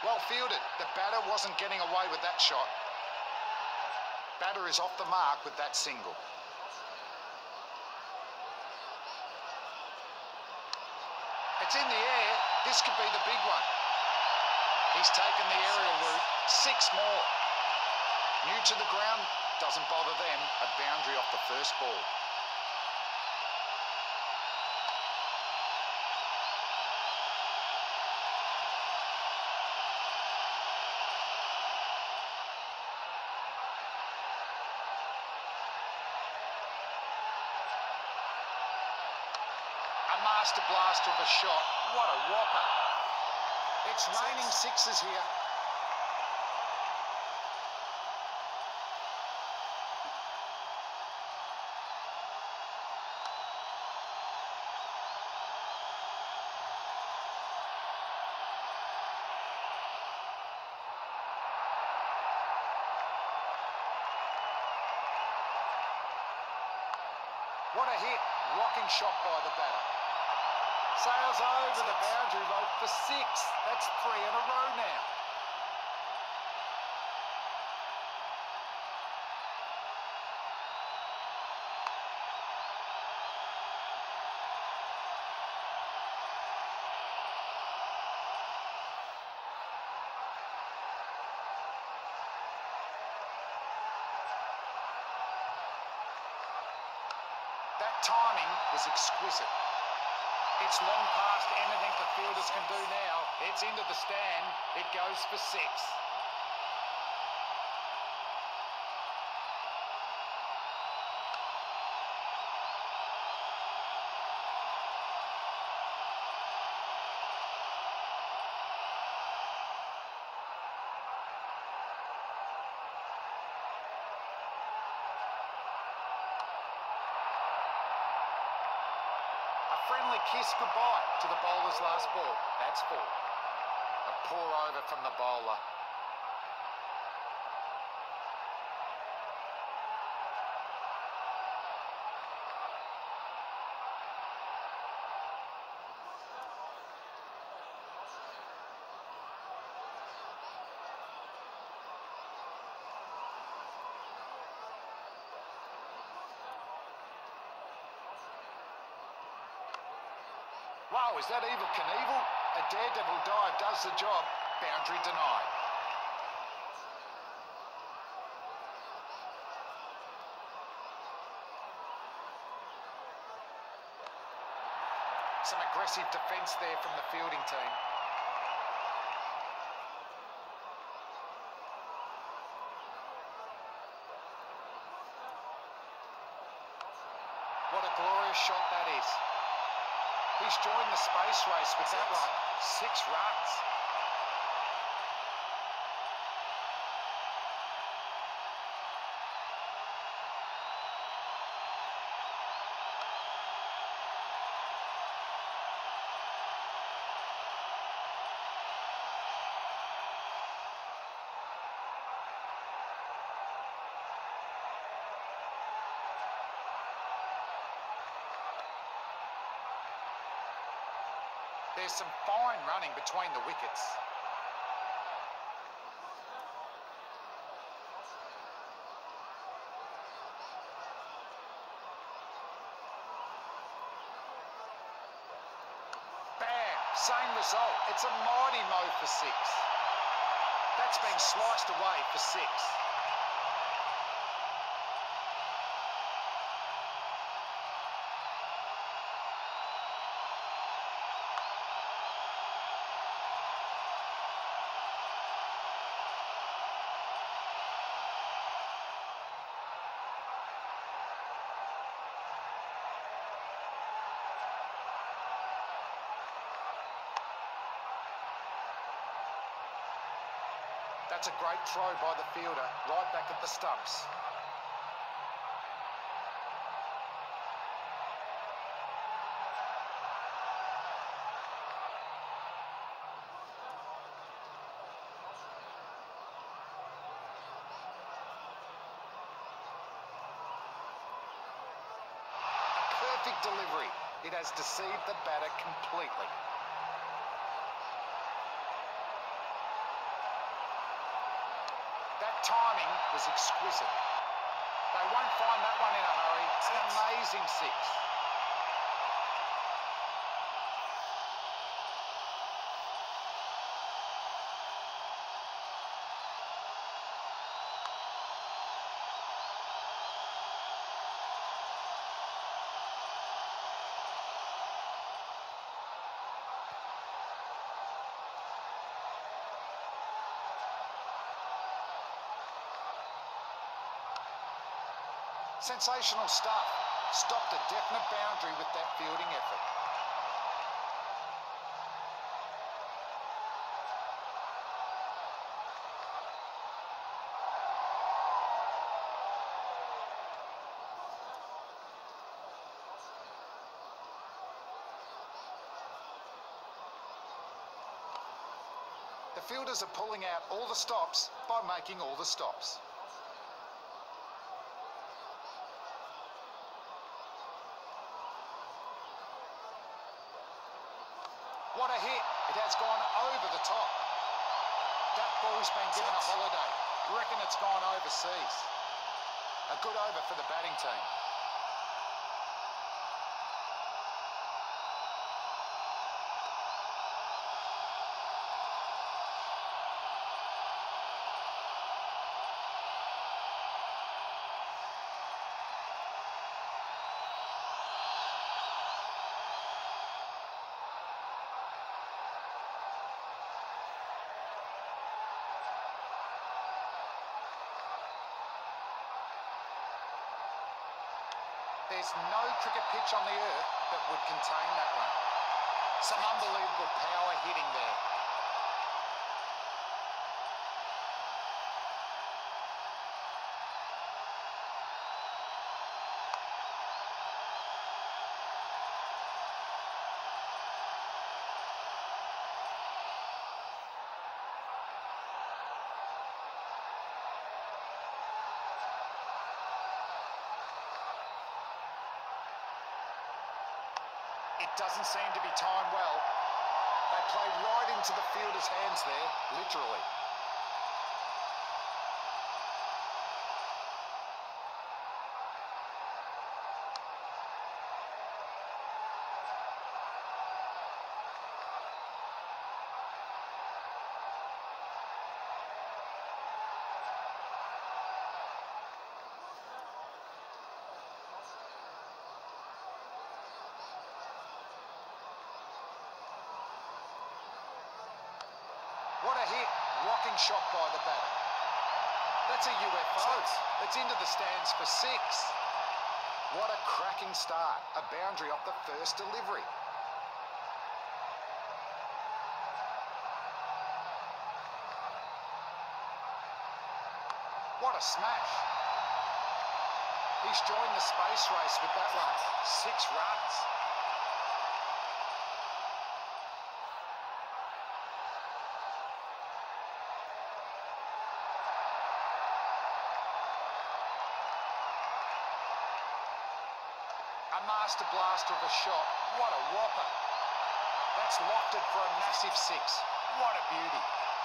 Well fielded. The batter wasn't getting away with that shot. Batter is off the mark with that single. It's in the air. This could be the big one. He's taken the aerial route. 6 more. New to the ground, doesn't bother them. A boundary off the first ball. A master blaster of a shot. What a whopper. It's raining sixes here. What a hit. Rocking shot by the batter. Sails over the boundary rope for 6. That's 3 in a row now. That timing was exquisite. It's long past anything the fielders can do now. It's into the stand. It goes for 6. Friendly kiss goodbye to the bowler's last ball. That's 4. A pour over from the bowler. Wow, is that Evel Knievel? A daredevil dive does the job. Boundary denied. Some aggressive defence there from the fielding team. What a glorious shot that is. He's joined the space race with that one. 6 runs. There's some fine running between the wickets. Bam! Same result. It's a mighty mo for 6. That's been sliced away for 6. That's a great throw by the fielder, right back at the stumps. A perfect delivery. It has deceived the batter completely. That timing was exquisite. They won't find that one in a hurry. It's an amazing six. Sensational stuff. Stopped a definite boundary with that fielding effort. The fielders are pulling out all the stops by making all the stops. What a hit. It has gone over the top. That ball's been given a holiday. Reckon it's gone overseas. A good over for the batting team. There's no cricket pitch on the earth that would contain that one. Some unbelievable power hitting there. It doesn't seem to be timed well. They played right into the fielder's hands there, literally. What a hit. Rocking shot by the batter. That's a UFO. It's into the stands for six. What a cracking start. A boundary off the first delivery. What a smash. He's joined the space race with that one. 6 runs. A master blaster of a shot. What a whopper. That's lofted for a massive 6. What a beauty.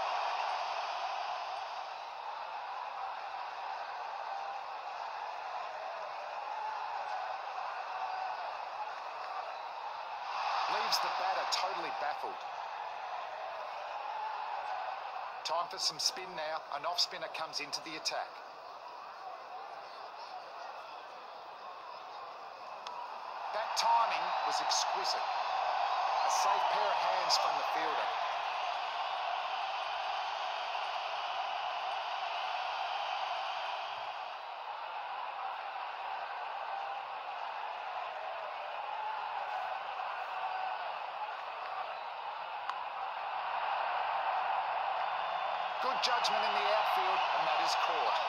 Leaves the batter totally baffled. Time for some spin now. An off-spinner comes into the attack. That timing was exquisite. A safe pair of hands from the fielder. Good judgment in the outfield, and that is caught.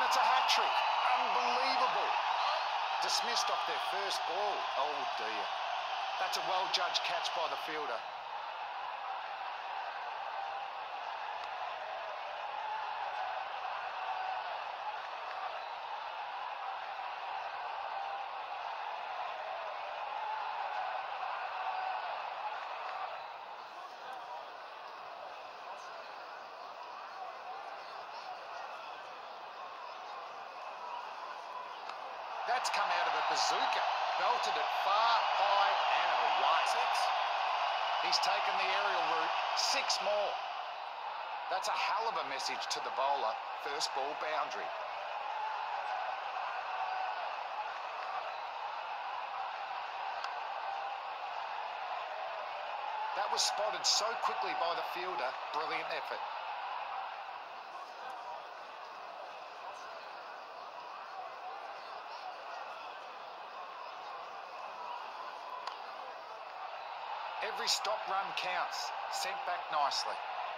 it's a hat-trick. Unbelievable. Dismissed off their first ball. Oh dear. That's a well-judged catch by the fielder. That's come out of a bazooka. Belted it far, high and away. He's taken the aerial route. 6 more. That's a hell of a message to the bowler. First ball boundary. That was spotted so quickly by the fielder. Brilliant effort. Every stop run counts. Sent back nicely.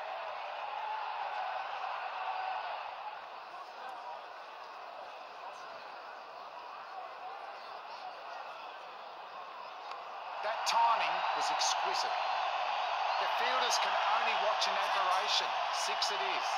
That timing was exquisite. The fielders can only watch in admiration. 6 it is.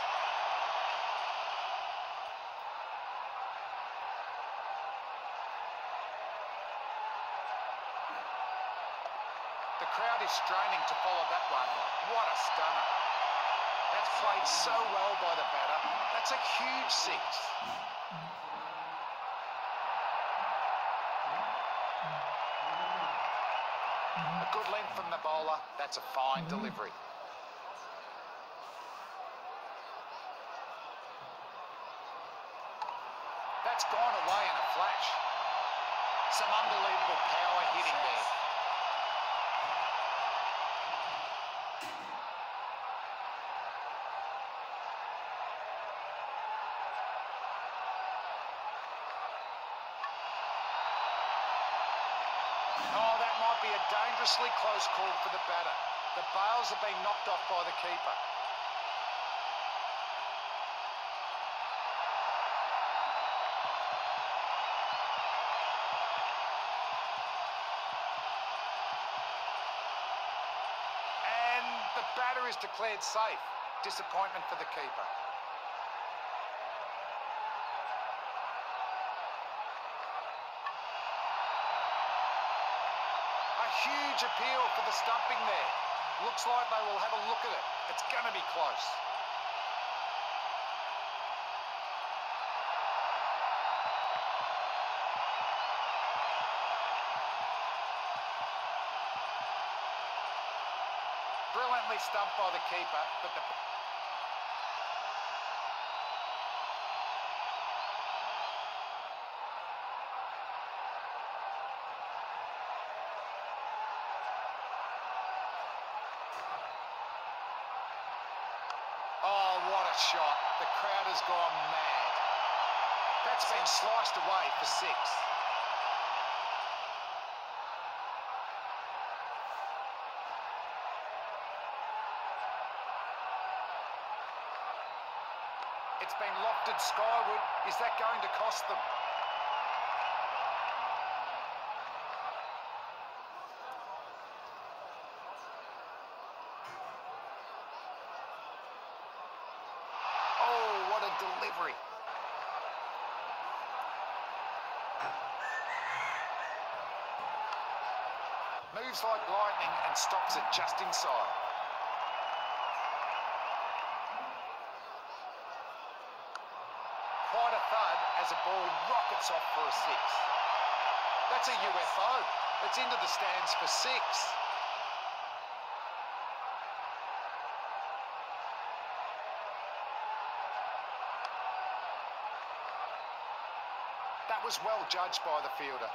The crowd is straining to follow that one. What a stunner. That's played so well by the batter. That's a huge 6. A good length from the bowler. That's a fine delivery. That's gone away in a flash. Some unbelievable power hitting there. Oh, that might be a dangerously close call for the batter. The bails have been knocked off by the keeper. And the batter is declared safe. Disappointment for the keeper. Huge appeal for the stumping there. Looks like they will have a look at it. It's going to be close. Brilliantly stumped by the keeper, but the... Oh, what a shot. The crowd has gone mad. That's been sliced away for 6. It's been lofted skyward. Is that going to cost them? Delivery. Moves like lightning and stops it just inside. Quite a thud as a ball rockets off for a 6. That's a UFO. It's into the stands for 6. That was well judged by the fielder.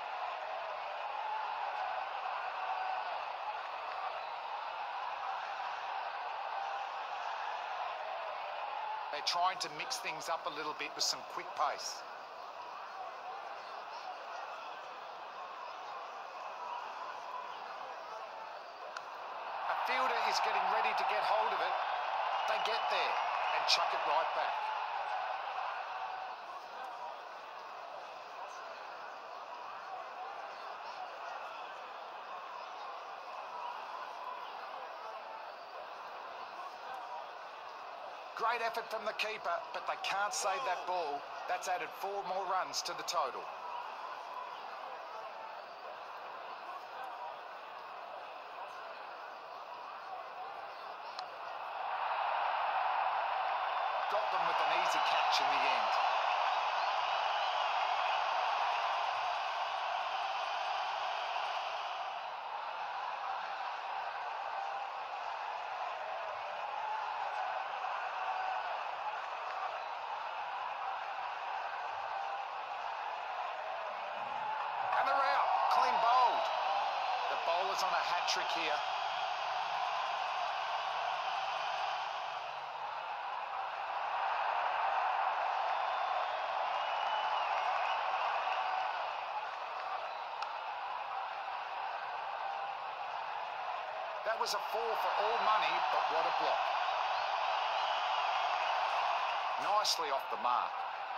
They're trying to mix things up a little bit with some quick pace. A fielder is getting ready to get hold of it. They get there and chuck it right back. Great effort from the keeper, but they can't save that ball. That's added 4 more runs to the total. Got them with an easy catch in the end. And they're out. Clean bowled. The bowler's on a hat-trick here. That was a 4 for all money, but what a block. Nicely off the mark.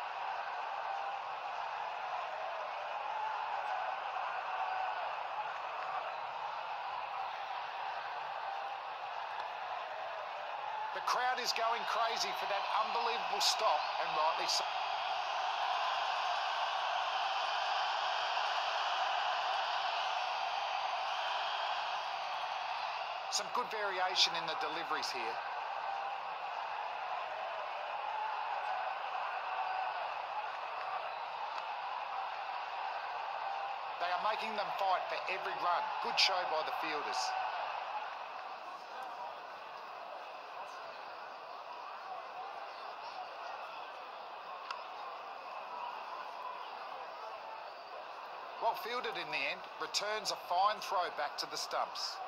The crowd is going crazy for that unbelievable stop, and rightly so. Some good variation in the deliveries here. They are making them fight for every run. Good show by the fielders. Well fielded in the end, returns a fine throw back to the stumps.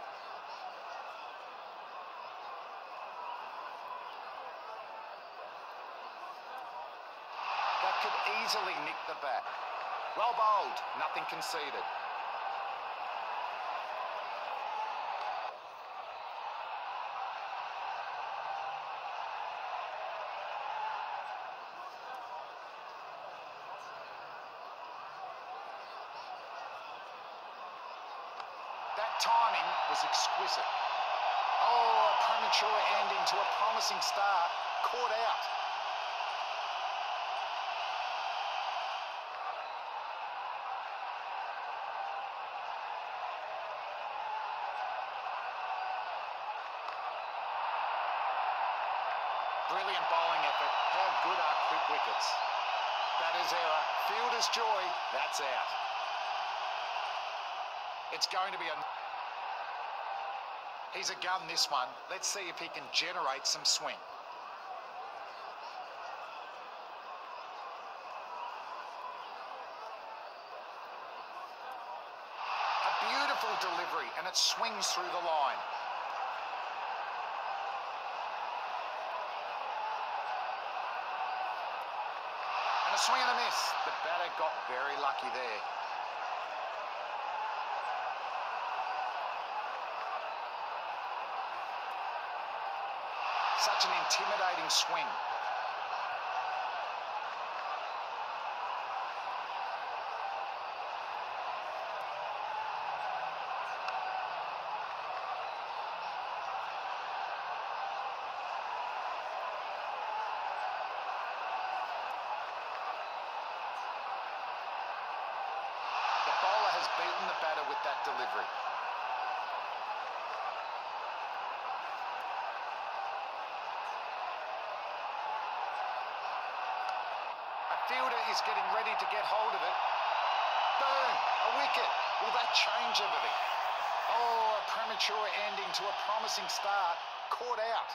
That could easily nick the bat. Well bowled, nothing conceded. That timing was exquisite. Oh, a premature ending to a promising start. Caught out. Brilliant bowling effort. How good are quick wickets? Batter's error. Fielder's joy. That's out. It's going to be a... He's a gun, this one. Let's see if he can generate some swing. A beautiful delivery, and it swings through the line. And a swing and a miss. The batter got very lucky there. Such an intimidating swing. The bowler has beaten the batter with that delivery. Fielder is getting ready to get hold of it. Boom! A wicket. Will that change everything? Oh, a premature ending to a promising start. Caught out.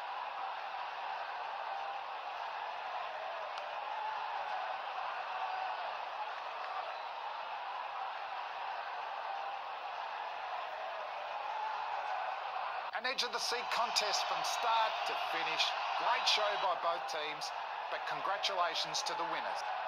An edge-of-the-seat contest from start to finish. Great show by both teams, but congratulations to the winners.